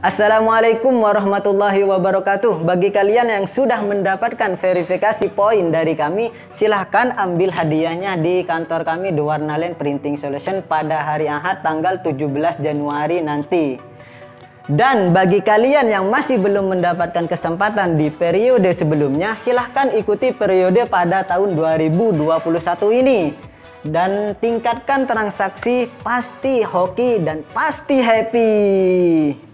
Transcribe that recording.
Assalamualaikum warahmatullahi wabarakatuh. Bagi kalian yang sudah mendapatkan verifikasi poin dari kami, silahkan ambil hadiahnya di kantor kami The Warnaland Printing Solution pada hari Ahad tanggal 17 Januari nanti. Dan bagi kalian yang masih belum mendapatkan kesempatan di periode sebelumnya, silahkan ikuti periode pada tahun 2021 ini. Dan tingkatkan transaksi, pasti hoki dan pasti happy.